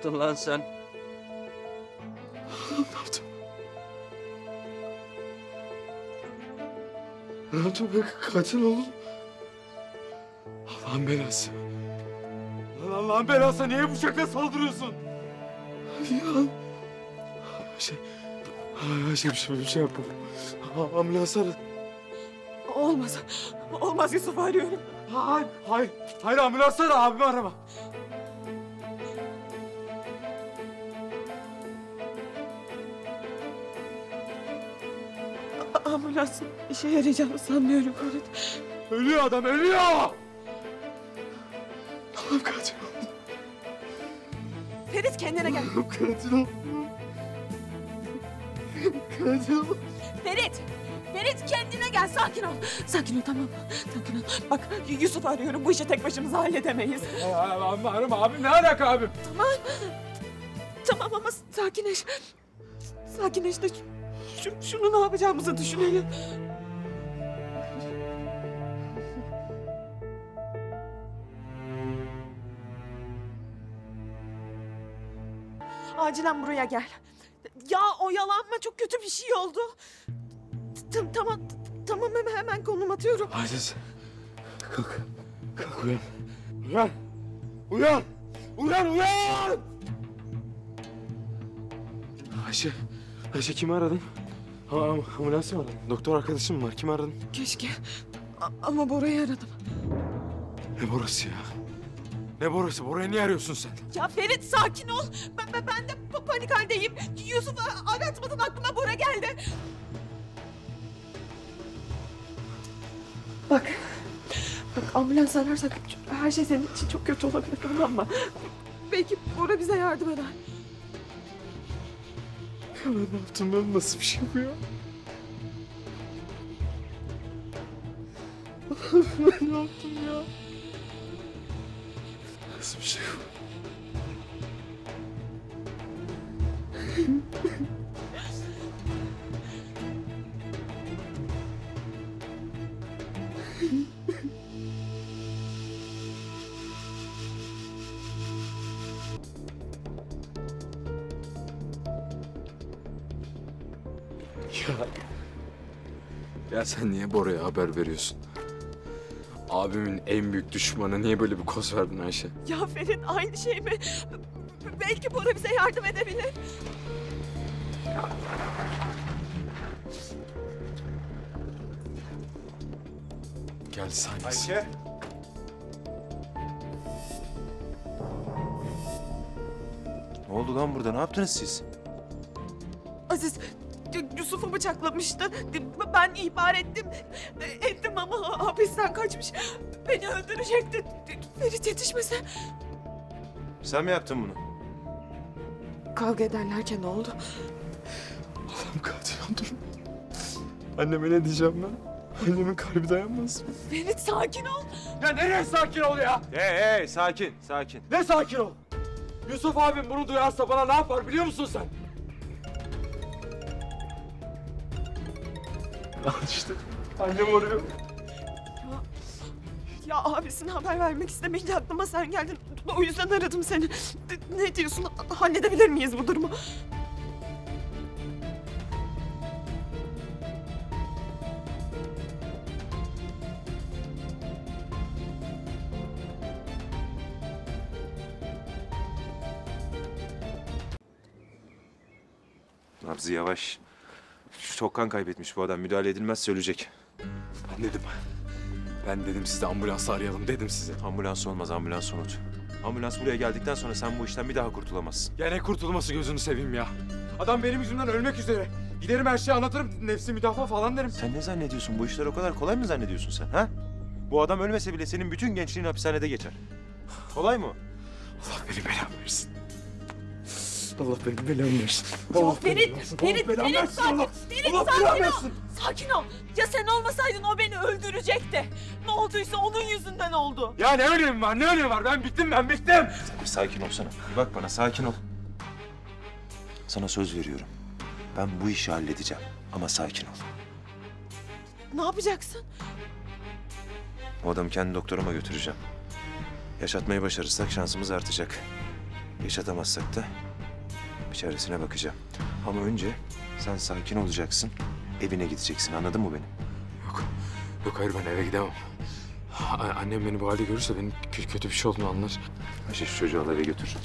yaptın lan sen? Ne yaptım? Ne yaptım? Ben katil oldum. Allah'ın belası. Lan Allah'ın belası, niye bıçakla saldırıyorsun? Ya. Bir şey yapma. Ambulans ara. Olmaz. Olmaz, Yusuf arıyorum. Hayır, ambulans ara, abimi arama. Ambulansın işe yarayacağını sanmıyorum Ferit. Ölüyor adam, ölüyor! Allah'ım katil oldum. Ferit kendine gel. Katil oldum. Katil oldum. Ferit! Ferit kendine gel, sakin ol. Sakin ol, tamam mı? Sakin ol. Bak Yusuf arıyorum, bu işi tek başımıza halledemeyiz. Arama abim, ne alaka abim? Tamam ama sakinleş. Sakinleş de şunu ne yapacağımızı düşünelim. Acilen buraya gel. Ya oyalanma, çok kötü bir şey oldu. Tamam hemen konum atıyorum. Aziz, kalk uyan. Uyan! Ayşe kimi aradın? Ambulansı mı aradın? Doktor arkadaşım mı var? Kimi aradın? Keşke. Ama Bora'yı aradım. Ne Bora'sı ya? Ne Bora'sı? Bora'yı niye arıyorsun sen? Ya Ferit sakin ol. Ben de panik haldeyim. Yusuf'u aratmadan aklıma Bora geldi. Bak ambulans ararsak her şey senin için çok kötü olabilir, tamam mı? Belki Bora bize yardım eder. Ya ben ne yaptım? Ben nasıl bir şey bu ya? Ben ne yaptım ya? Nasıl bir şey bu? Ya sen niye Bora'ya haber veriyorsun? Abimin en büyük düşmanı, niye böyle bir koz verdin Ayşe? Ya Ferit aynı şey mi? Belki Bora bize yardım edebilir. Gel sahnesi. Ayşe. Ne oldu lan burada? Ne yaptınız siz? Aziz Yusuf'u bıçaklamıştı. Ben ihbar ettim. Ettim ama hapisten kaçmış. Beni öldürecekti. Ferit yetişmese. Sen mi yaptın bunu? Kavga ederlerken oldu. Allah'ım katil oldum. Anneme ne diyeceğim ben? Annemin kalbi dayanmaz mı? Ferit sakin ol. Ya nereye sakin ol ya? Hey sakin. Ne sakin ol? Yusuf abim bunu duyarsa bana ne yapar biliyor musun sen? Al işte. Annem arıyor. Ya abisine haber vermek istemeyince aklıma sen geldin. O yüzden aradım seni. Ne diyorsun? Halledebilir miyiz bu durumu? Nabzı yavaş. Çok kan kaybetmiş bu adam. Müdahale edilmezse ölecek. Ben dedim size ambulansı arayalım dedim size. Ambulans olmaz, ambulans unut. Ambulans buraya geldikten sonra sen bu işten bir daha kurtulamazsın. Ya ne kurtulması gözünü seveyim ya. Adam benim yüzümden ölmek üzere. Giderim her şeyi anlatırım. Nefsi müdafaa falan derim. Sen ne zannediyorsun? Bu işler o kadar kolay mı zannediyorsun sen? Ha? Bu adam ölmese bile senin bütün gençliğin hapishanede geçer. Kolay mı? Allah benim belamı versin. Allah benim belamı versin. Ya Ferit sakin. Sakin ol. Ya sen olmasaydın o beni öldürecekti. Ne olduysa onun yüzünden oldu. Ya ne önemi var? Ben bittim. Sen bir sakin olsana. Bir bak bana, sakin ol. Sana söz veriyorum. Ben bu işi halledeceğim. Ama sakin ol. Ne yapacaksın? O adamı kendi doktoruma götüreceğim. Yaşatmayı başarırsak şansımız artacak. Yaşatamazsak da bir çaresine bakacağım. Ama önce sen sakin olacaksın. Evine gideceksin. Anladın mı beni? Yok hayır ben eve gidemem. Annem beni bu halde görürse benim kötü bir şey olduğunu anlar. Ayşe şu çocuğu al eve götür.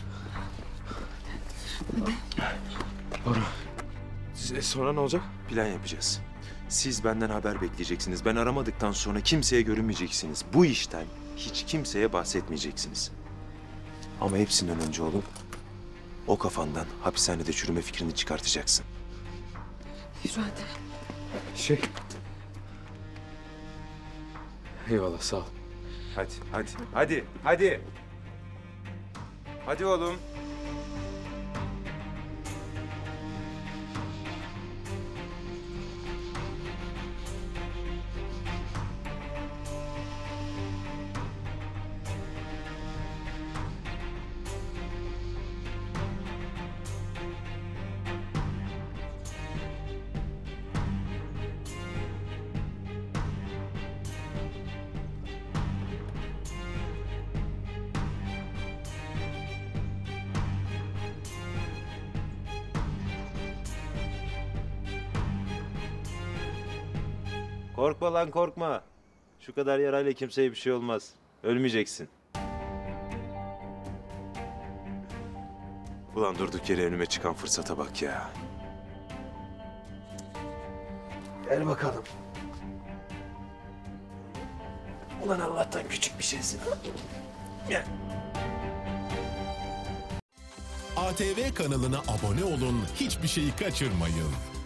Bora. Sonra ne olacak? Plan yapacağız. Siz benden haber bekleyeceksiniz. Ben aramadıktan sonra kimseye görünmeyeceksiniz. Bu işten hiç kimseye bahsetmeyeceksiniz. Ama hepsinden önce oğlum, o kafandan hapishanede çürüme fikrini çıkartacaksın. Yürü hadi. Eyvallah sağ ol. Hadi. Hadi oğlum. Korkma lan korkma. Şu kadar yarayla kimseye bir şey olmaz. Ölmeyeceksin. Ulan durduk yere önüme çıkan fırsata bak ya. Gel bakalım. Ulan Allah'tan küçük bir şeysin. Gel. ATV kanalına abone olun, hiçbir şeyi kaçırmayın.